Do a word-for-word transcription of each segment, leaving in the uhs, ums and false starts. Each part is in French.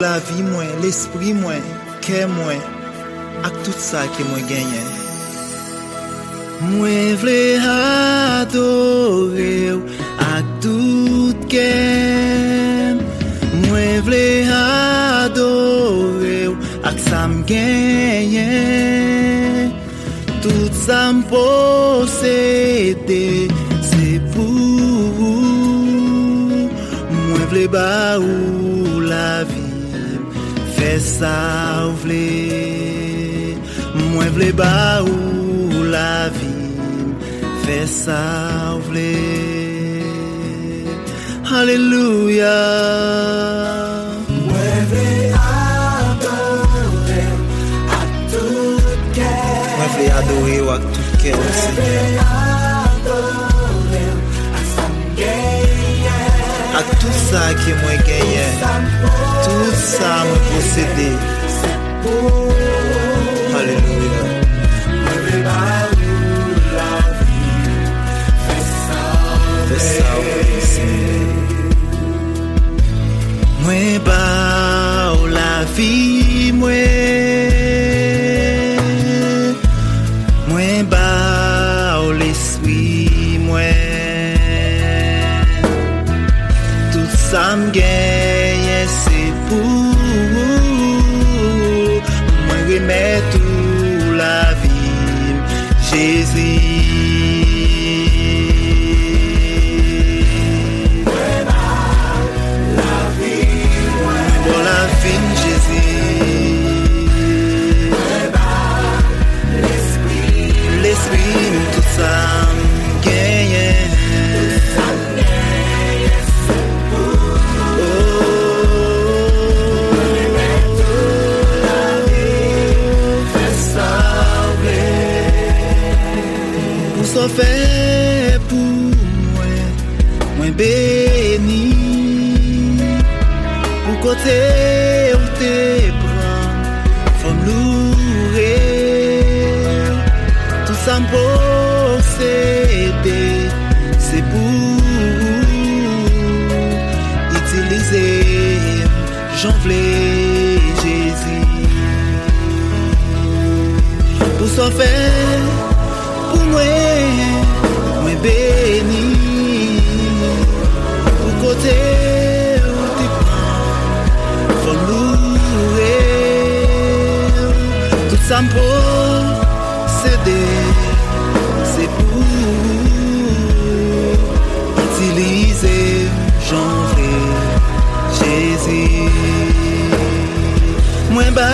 La vie moi, l'esprit moi, cœur moi, ak tout ça que moi gagne. Moi vle adorer ak tout cœur. Moi vle adorer ak ça me gagne. Tout ça me posséder, c'est pour vous. Moi vle ba ou la vie. Fais ça ou vle, moi vle ba ou la vie. Fais ça ou vle. Alléluia. Moi vle adorer à tout cœur. Moi vle adorer à tout cœur, Seigneur. À tout ça que moi gagne, tout ça me possédé. Alléluia. Fais ça, moi ba la vie, moi, moi ba l'esprit, moi. Ça me gagne, c'est pour moi remettre toute la vie, Jésus. La vie, pour la vie, Jésus. L'esprit, l'esprit, tout ça me gagne. Ça fait pour moi, moi béni. Pour côté où t'es prend, faut louer. Tout ça me posséder, c'est pour utiliser, j'en voulais Jésus. Pour ça fait pour moi, moi béni. Pour côté où tu prends, faut louer. Tout ça me posséder, c'est pour utiliser, j'en veux Jésus. Moi bah.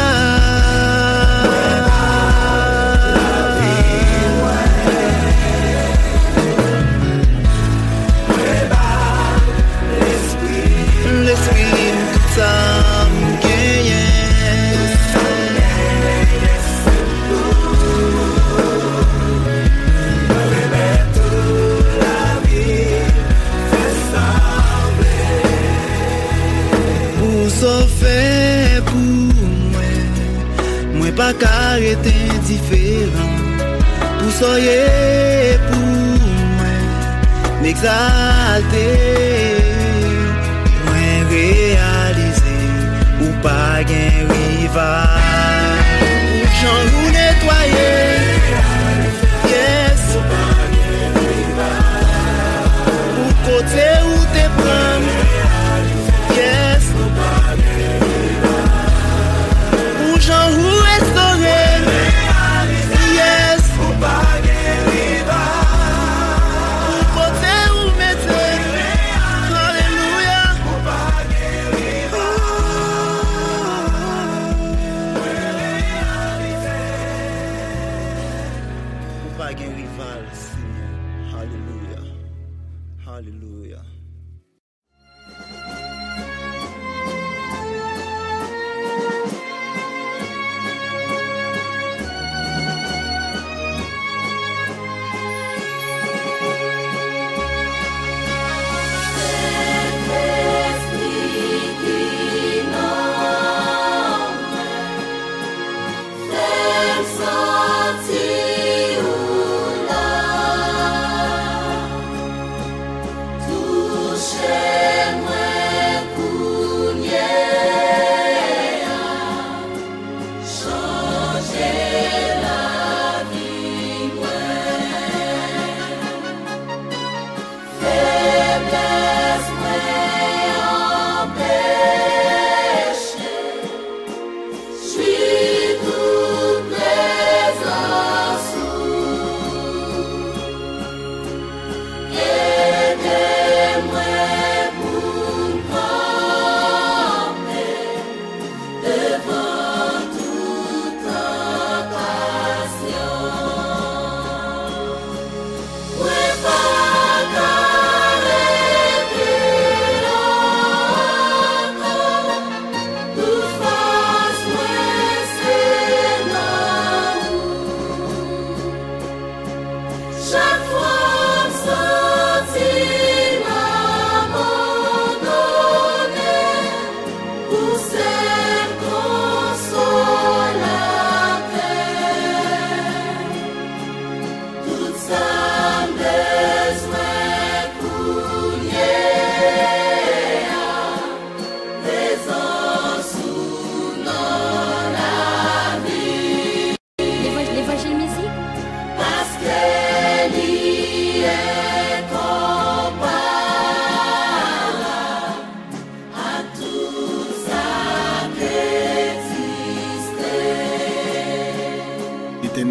Pas qu'arrêter indifférent pour soyez pour moi m'exalter, moi réaliser ou pas gain rival ou j'en ou nettoyer, yes, ou côté où t'es prendre, yes, ou j'en ou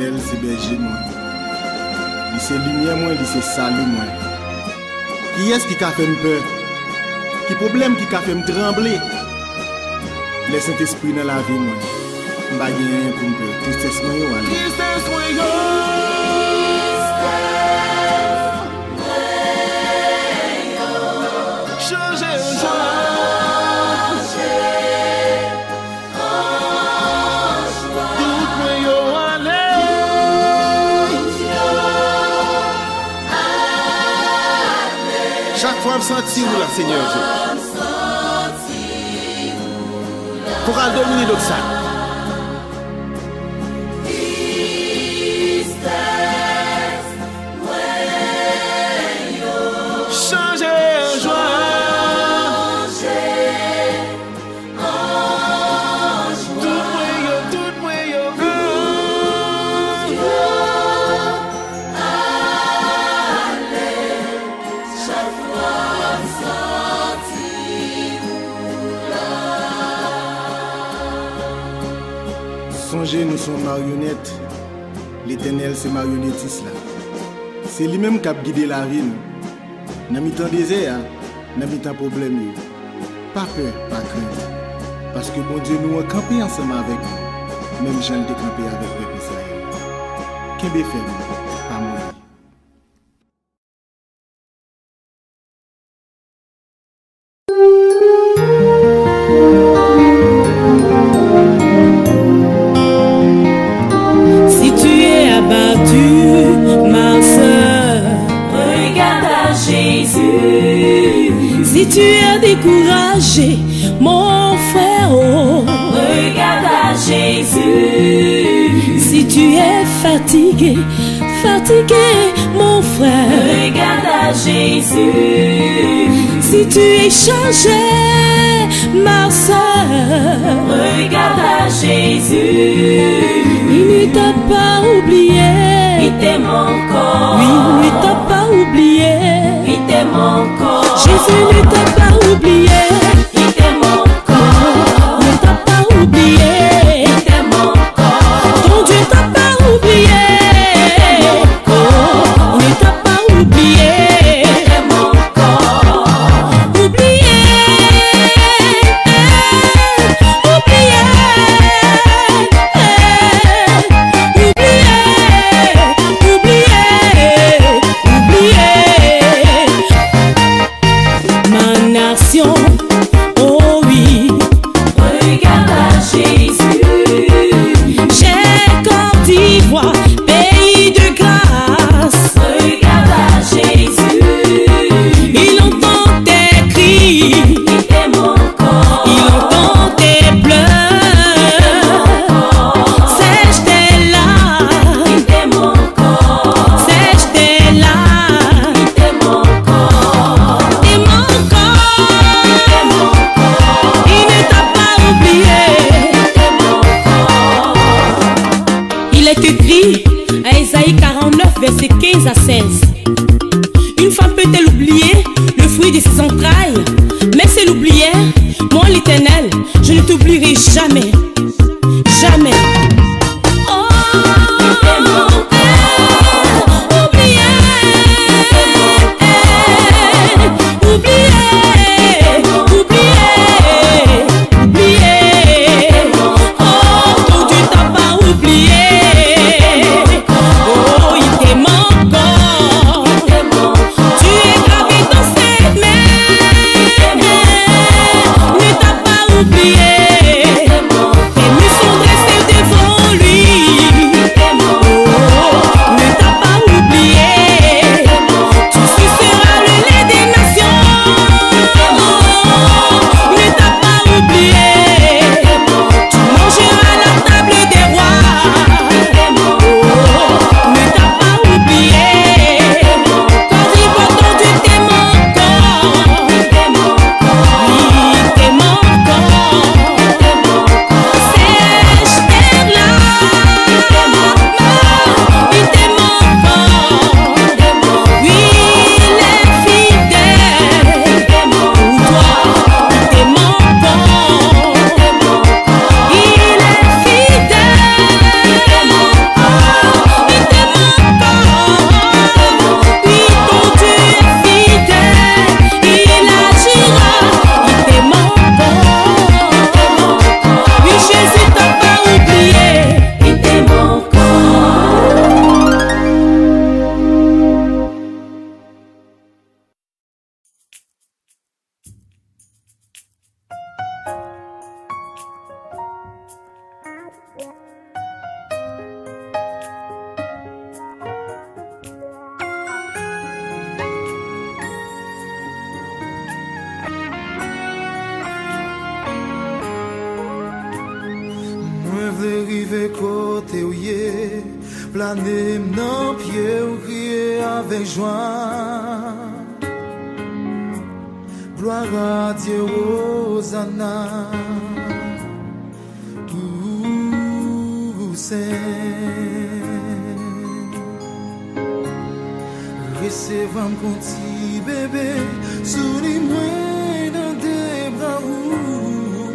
l'Éternel, c'est berger moi. Il c'est lumière moi, il c'est salut moi. Qui est-ce qui a fait me peur? Qui problème qui a fait me trembler? Le Saint-Esprit dans la vie moi. M'pa rien pour me peur. Tristesse moi yo allez. Tristesse moi yo. Changer un jour. Chaque fois, je me sens où là, Seigneur Dieu. Pour aller dominer d'autres ça. Changer en joie. Tout moyen, tout moyen. Songez, nous sommes marionnettes. L'Éternel, c'est marionnettiste là. C'est lui-même qui a guidé la vie. Dans le temps désert, dans le temps problème. Pas peur, pas crainte. Parce que bon Dieu nous a campé ensemble avec nous. Même Jean était campé avec le peuple Israël. Qu'est-ce que fait, pas moi. Si tu es découragé, mon frère, oh, regarde à Jésus. Si tu es fatigué, fatigué, mon frère, regarde à Jésus. Si tu es changé, ma soeur, regarde à Jésus. Il ne t'a pas oublié, il t'aime encore. Oui, il ne t'a pas oublié, il t'aime encore. Jésus ne t'a pas oublié, il t'aime encore. Ne t'a pas oublié, il t'aime encore. Ton Dieu t'a pas oublié, oh, ne t'a pas oublié, il t'aime encore. Oublié, oublié, oh oui, regarde à Jésus. J'ai Côte d'Ivoire, pays de grâce. Regarde à Jésus. Il entend tes cris, il t'aime encore. Il entend tes pleurs, sèche tes larmes, il t'aime encore. Sèche tes larmes, il t'aime encore. T'aime encore. Il ne t'a pas oublié. Il est écrit à Ésaïe quarante-neuf, verset quinze à seize. Une femme peut-elle oublier le fruit de ses entrailles? Mais c'est l'oublier, moi l'Éternel, je ne t'oublierai jamais. Jamais. Oh, oublié, oublié, oublié, oublié. Oh, ton Dieu t'a pas oublié. Oh, il t'aime encore. Tu es gravé dans ses mains. Ne t'a pas oublié. vle rive côté où yé, planer nan pied ou crier avec joie. Gloire à Dieu, Hosanna. Tout saint. Recevant mon petit bébé, souris-moi dans des bras où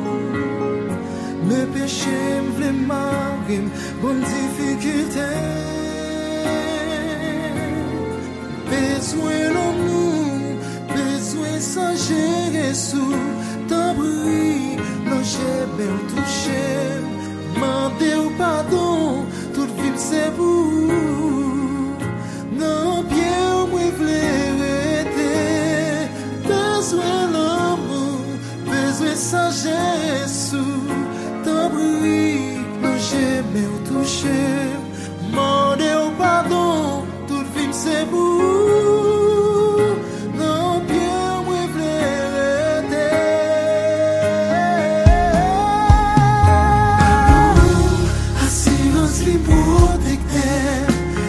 mes péchés m'vle marrer, bonne difficulté. Besoin l'amour, besoin s'agir sous ta bruit, non j'ai bien touché, mandé au pardon, toute vie c'est pour. Non, bien, moi, v'l'aider. Besoin l'amour, besoin sagesse. Tant bruit, non, j'aime ou toucher. Mandez au pardon, toute vie, c'est vous. Non, bien, moi, v'l'aider. Assurance, li protecteur.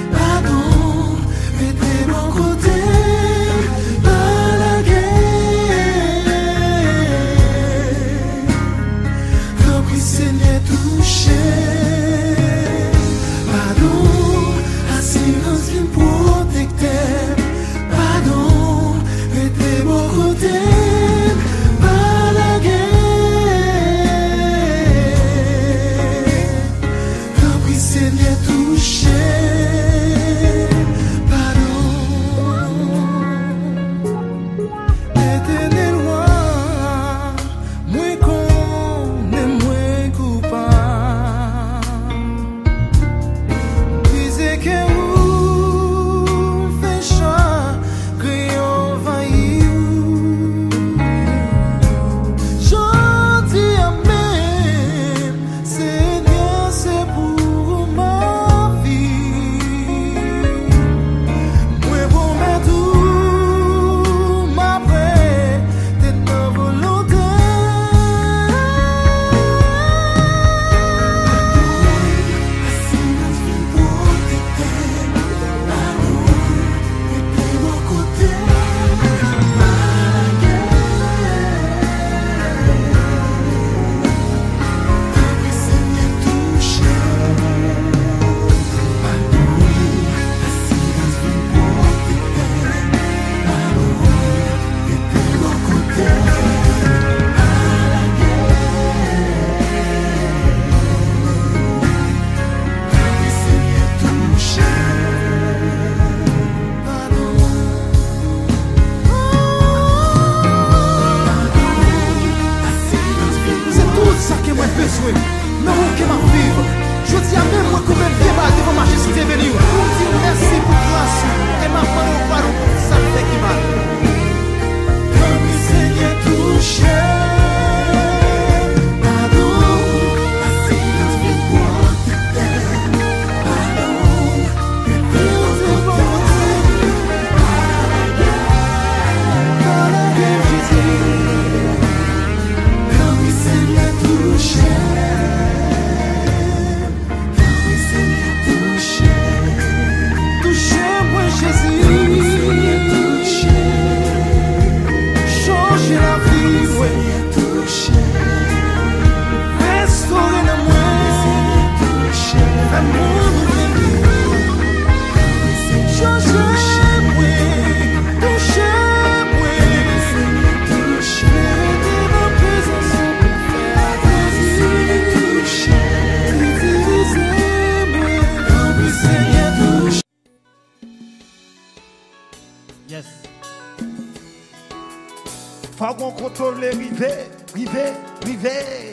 Faut qu'on contrôle les rivets, rivets, rivets.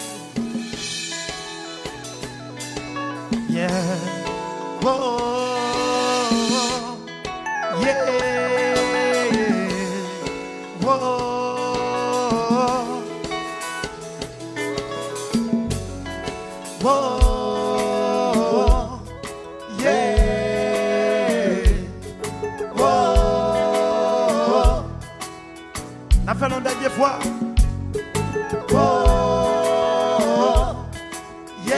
Yeah. Oh, yeah. Oh, oh, yeah. Oh, n'a fait l'on dernière fois. Oh,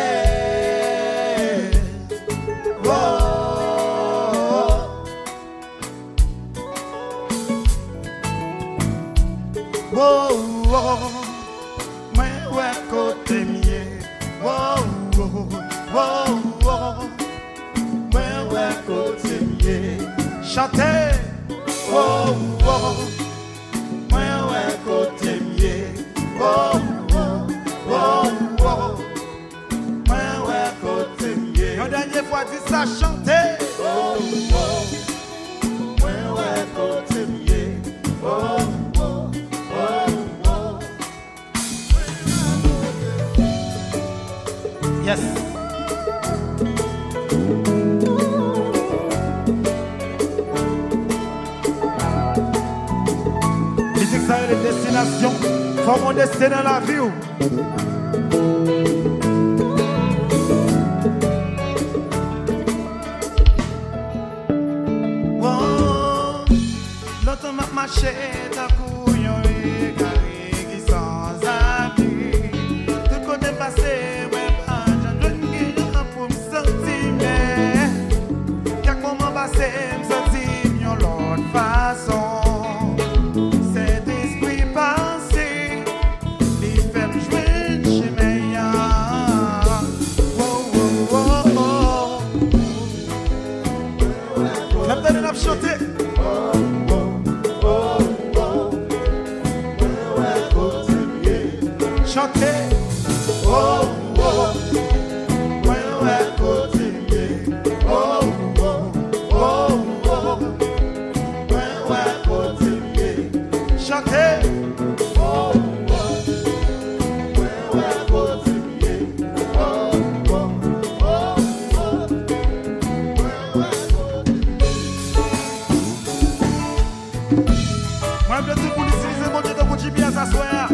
dit ça chanter. Oh, oh, ouais, ouais, côté mieux. Oh, oh, oh, oh. Yes. Musique ça les destinations. Faut mon destin dans la vie. Marcher ta couillon et carré qui sans abri. Tout côté passé, ouais, pas j'en donne pour me sentir bien. Quelques moments passés, me sentir mieux l'autre façon. Cet esprit passé, les fait me jouer chez meilleur. Oh, oh, oh, oh. Fais me donner la chanter. Chanter, oh oh, ouais ouais côté mieux, oh oh, oh oh, ouais ouais côté mieux, chanter, oh oh, ouais ouais côté mieux, oh oh, oh oh, ouais ouais côté mieux. Moi je veux tout pour utiliser mon Dieu de mon G P S à soir.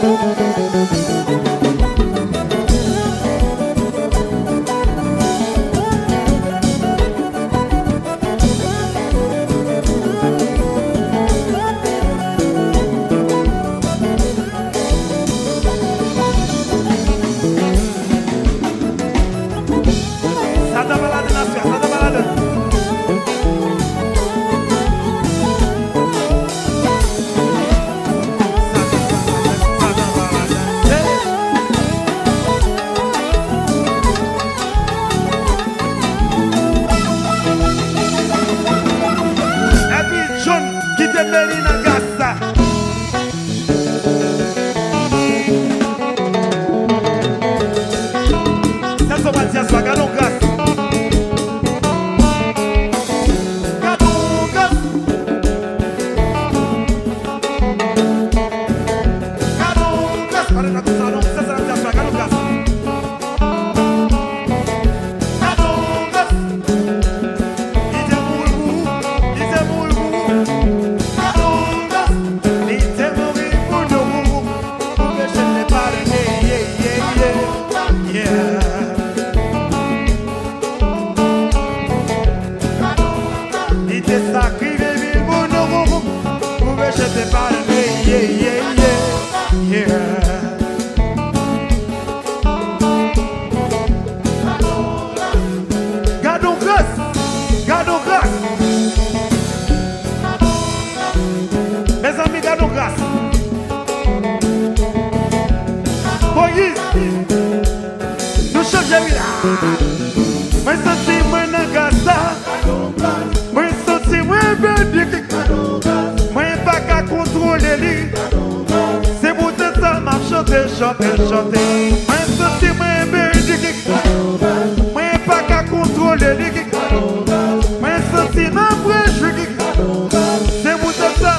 Chanter, chanter, chanter.